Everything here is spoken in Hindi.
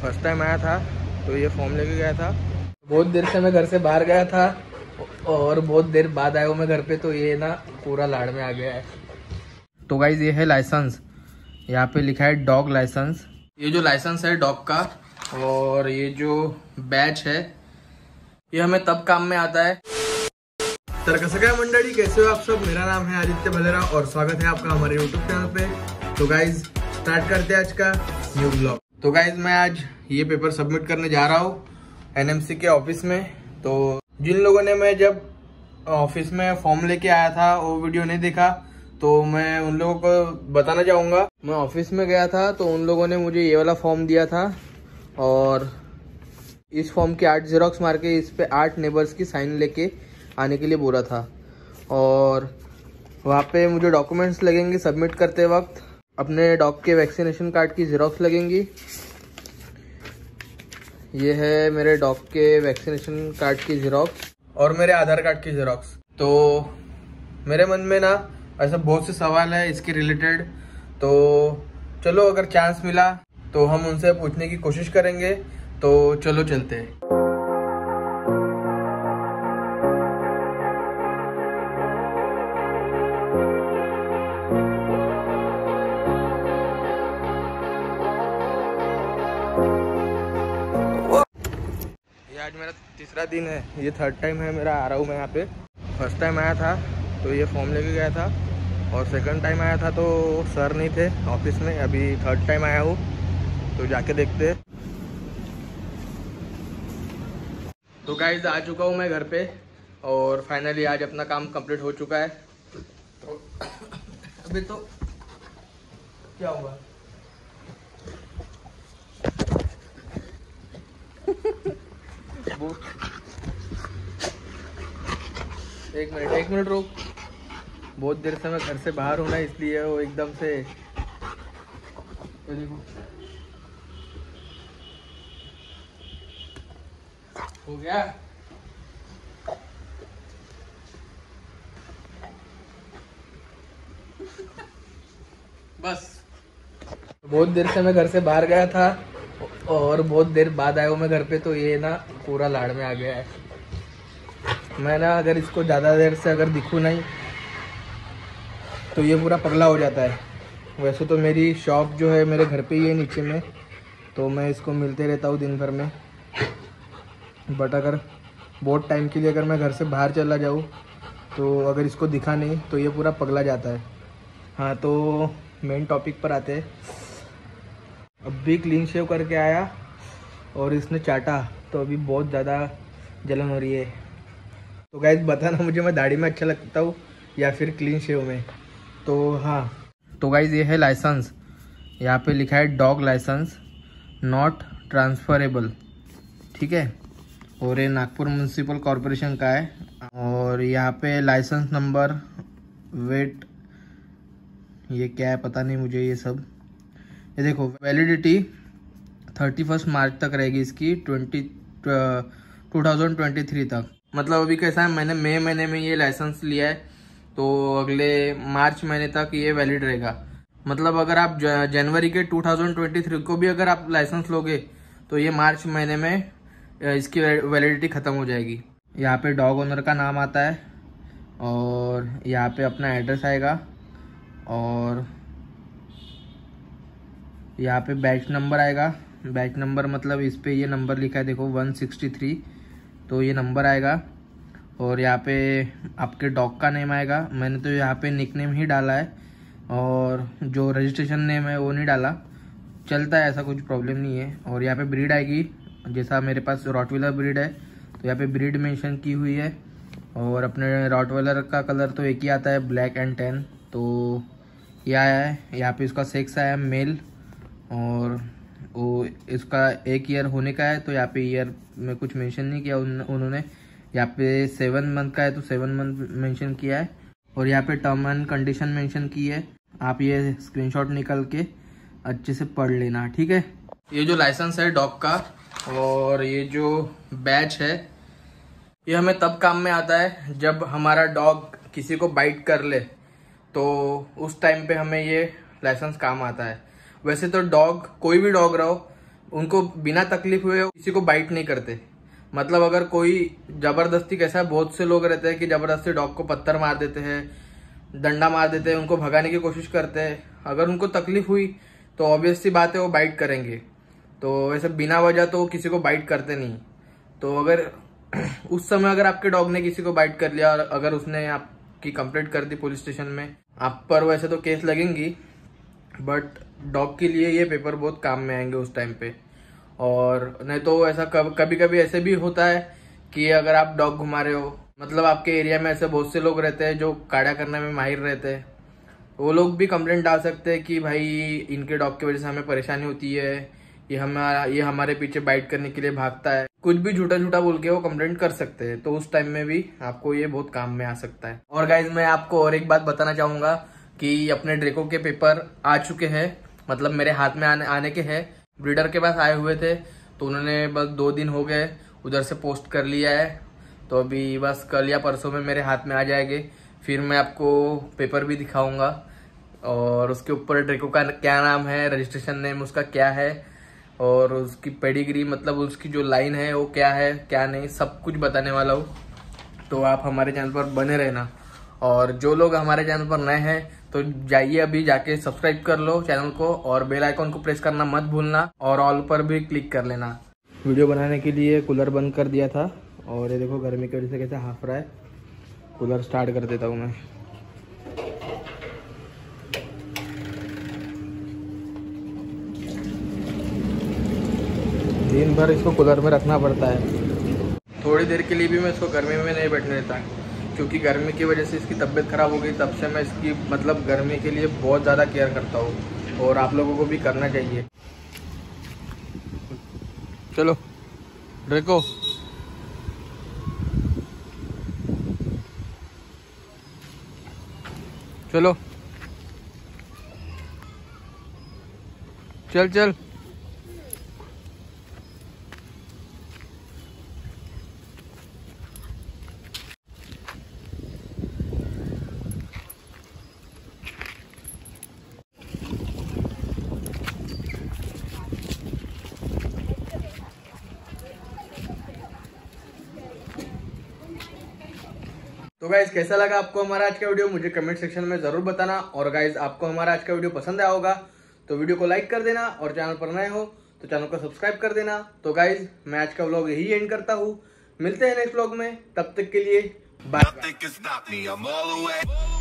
फर्स्ट टाइम आया था तो ये फॉर्म लेके गया था। बहुत देर से मैं घर से बाहर गया था और बहुत देर बाद आया हूँ मैं घर पे, तो ये ना पूरा लाड़ में आ गया है। तो गाइज ये है लाइसेंस, यहाँ पे लिखा है डॉग लाइसेंस। ये जो लाइसेंस है डॉग का और ये जो बैच है ये हमें तब काम में आता है। तर कसं काय मंडळी, कैसे हो आप सब। मेरा नाम है आदित्य भलेरा और स्वागत है आपका हमारे यूट्यूब चैनल पे। तो गाइज स्टार्ट करते हैं आज का न्यू ब्लॉग। तो गाइज मैं आज ये पेपर सबमिट करने जा रहा हूँ एनएमसी के ऑफिस में। तो जिन लोगों ने मैं जब ऑफिस में फॉर्म लेके आया था वो वीडियो नहीं देखा तो मैं उन लोगों को बताना चाहूँगा। मैं ऑफिस में गया था तो उन लोगों ने मुझे ये वाला फॉर्म दिया था और इस फॉर्म के 8 जेरोक्स मार के इस पे 8 नेबर्स की साइन लेके आने के लिए बोला था। और वहाँ पे मुझे डॉक्यूमेंट्स लगेंगे सबमिट करते वक्त। अपने डॉग के वैक्सीनेशन कार्ड की जेरोक्स लगेंगी। ये है मेरे डॉग के वैक्सीनेशन कार्ड की जेरोक्स और मेरे आधार कार्ड की जेरोक्स। तो मेरे मन में ना ऐसा बहुत से सवाल है इसके रिलेटेड, तो चलो अगर चांस मिला तो हम उनसे पूछने की कोशिश करेंगे। तो चलो चलते हैं। आज मेरा तीसरा दिन है, ये थर्ड टाइम है मेरा आ रहा हूँ मैं यहाँ पे। फर्स्ट टाइम आया था तो ये फॉर्म लेके गया था और सेकंड टाइम आया था तो सर नहीं थे ऑफिस में। अभी थर्ड टाइम आया हूँ तो जाके देखते हैं। तो गाइस आ चुका हूँ मैं घर पे और फाइनली आज अपना काम कंप्लीट हो चुका है। तो अभी तो क्या हुआ एक मिनट रुक। बहुत देर से मैं घर से बाहर हूँ ना, इसलिए वो एकदम से देखो हो गया। बस बहुत देर से मैं घर से बाहर गया था और बहुत देर बाद आया हूँ मैं घर पे, तो ये ना पूरा लाड़ में आ गया है। मैं ना अगर इसको ज़्यादा देर से अगर दिखूँ नहीं तो ये पूरा पगला हो जाता है। वैसे तो मेरी शॉप जो है मेरे घर पे ही है नीचे में, तो मैं इसको मिलते रहता हूँ दिन भर में। बट अगर बहुत टाइम के लिए अगर मैं घर से बाहर चला जाऊँ तो अगर इसको दिखा नहीं तो ये पूरा पगला जाता है। हाँ तो मेन टॉपिक पर आते हैं। अब भी क्लीन शेव करके आया और इसने चाटा तो अभी बहुत ज़्यादा जलन हो रही है। तो गाइस बताना मुझे, मैं दाढ़ी में अच्छा लगता हूँ या फिर क्लीन शेव में। तो हाँ तो गाइस ये है लाइसेंस, यहाँ पे लिखा है डॉग लाइसेंस नॉट ट्रांसफरेबल, ठीक है। और ये नागपुर म्यूनसिपल कॉरपोरेशन का है। और यहाँ पे लाइसेंस नंबर, वेट, ये क्या है पता नहीं मुझे ये सब। ये देखो वैलिडिटी 31 मार्च तक रहेगी इसकी, 2023 तक। मतलब अभी कैसा है, मैंने मई महीने में ये लाइसेंस लिया है तो अगले मार्च महीने तक ये वैलिड रहेगा। मतलब अगर आप जनवरी के 2023 को भी अगर आप लाइसेंस लोगे तो ये मार्च महीने में इसकी वैलिडिटी ख़त्म हो जाएगी। यहाँ पे डॉग ओनर का नाम आता है और यहाँ पे अपना एड्रेस आएगा और यहाँ पे बैच नंबर आएगा। बैच नंबर मतलब इस पे ये नंबर लिखा है देखो 163, तो ये नंबर आएगा। और यहाँ पे आपके डॉग का नेम आएगा। मैंने तो यहाँ पे निक नेम ही डाला है और जो रजिस्ट्रेशन नेम है वो नहीं डाला, चलता है, ऐसा कुछ प्रॉब्लम नहीं है। और यहाँ पे ब्रीड आएगी, जैसा मेरे पास रॉटविलर ब्रीड है तो यहाँ पे ब्रीड मेंशन की हुई है। और अपने रॉटविलर का कलर तो एक ही आता है, ब्लैक एंड टैन। तो ये आया है। यहाँ पे इसका सेक्स आया मेल और वो इसका 1 ईयर होने का है, तो यहाँ पे ईयर में कुछ मेंशन नहीं किया उन्होंने। यहाँ पे 7 मंथ का है तो 7 मंथ मेंशन किया है। और यहाँ पे टर्म एंड कंडीशन मेंशन की है। आप ये स्क्रीनशॉट निकल के अच्छे से पढ़ लेना, ठीक है। ये जो लाइसेंस है डॉग का और ये जो बैच है ये हमें तब काम में आता है जब हमारा डॉग किसी को बाइट कर ले, तो उस टाइम पे हमें ये लाइसेंस काम आता है। वैसे तो डॉग कोई भी डॉग रहो, उनको बिना तकलीफ हुए किसी को बाइट नहीं करते। मतलब अगर कोई जबरदस्ती, कैसा बहुत से लोग रहते हैं कि जबरदस्ती डॉग को पत्थर मार देते हैं, डंडा मार देते हैं, उनको भगाने की कोशिश करते हैं। अगर उनको तकलीफ हुई तो ऑब्वियस सी बात है वो बाइट करेंगे। तो वैसे बिना वजह तो किसी को बाइट करते नहीं। तो अगर उस समय अगर आपके डॉग ने किसी को बाइट कर लिया और अगर उसने आपकी कंप्लेंट कर दी पुलिस स्टेशन में, आप पर वैसे तो केस लगेंगी, बट डॉग के लिए ये पेपर बहुत काम में आएंगे उस टाइम पे। और नहीं तो ऐसा कभी कभी ऐसे भी होता है कि अगर आप डॉग घुमा रहे हो, मतलब आपके एरिया में ऐसे बहुत से लोग रहते हैं जो काढ़ा करने में माहिर रहते हैं, वो लोग भी कंप्लेंट डाल सकते हैं कि भाई इनके डॉग की वजह से हमें परेशानी होती है, ये हमारे पीछे बाइट करने के लिए भागता है, कुछ भी झूठा झूठा बोल के वो कंप्लेंट कर सकते हैं। तो उस टाइम में भी आपको ये बहुत काम में आ सकता है। और गाइज मैं आपको और एक बात बताना चाहूंगा कि अपने ड्रेको के पेपर आ चुके हैं, मतलब मेरे हाथ में आने के हैं। ब्रीडर के पास आए हुए थे तो उन्होंने बस 2 दिन हो गए उधर से पोस्ट कर लिया है। तो अभी बस कल या परसों में मेरे हाथ में आ जाएंगे। फिर मैं आपको पेपर भी दिखाऊंगा और उसके ऊपर ड्रेको का क्या नाम है, रजिस्ट्रेशन नेम उसका क्या है और उसकी पेडिग्री, मतलब उसकी जो लाइन है वो क्या है क्या नहीं, सब कुछ बताने वाला हूँ। तो आप हमारे चैनल पर बने रहना। और जो लोग हमारे चैनल पर नए हैं तो जाइए अभी जाके सब्सक्राइब कर लो चैनल को और बेल आइकॉन को प्रेस करना मत भूलना और ऑल पर भी क्लिक कर लेना। वीडियो बनाने के लिए कूलर बंद कर दिया था और ये देखो गर्मी की वजह से कैसे हाफ रहा है। कूलर स्टार्ट कर देता हूँ मैं। दिन भर इसको कूलर में रखना पड़ता है। थोड़ी देर के लिए भी मैं इसको गर्मी में नहीं बैठने देता, क्योंकि गर्मी की वजह से इसकी तबीयत खराब हो गई। तब से मैं इसकी मतलब गर्मी के लिए बहुत ज़्यादा केयर करता हूँ और आप लोगों को भी करना चाहिए। चलो ड्रेको, चलो चल चल। तो गाइज कैसा लगा आपको हमारा आज का वीडियो, मुझे कमेंट सेक्शन में जरूर बताना। और गाइज आपको हमारा आज का वीडियो पसंद आया होगा तो वीडियो को लाइक कर देना और चैनल पर नए हो तो चैनल को सब्सक्राइब कर देना। तो गाइज मैं आज का व्लॉग यही एंड करता हूँ। मिलते हैं नेक्स्ट व्लॉग में, तब तक के लिए बाय।